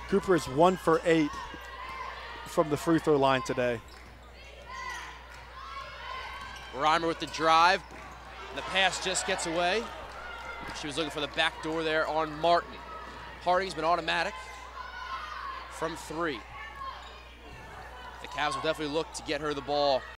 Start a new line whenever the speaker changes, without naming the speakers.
Cooper is 1 for 8 from the free throw line today.
Reimer with the drive. The pass just gets away. She was looking for the back door there on Martin. Harding's been automatic from 3. The Cavs will definitely look to get her the ball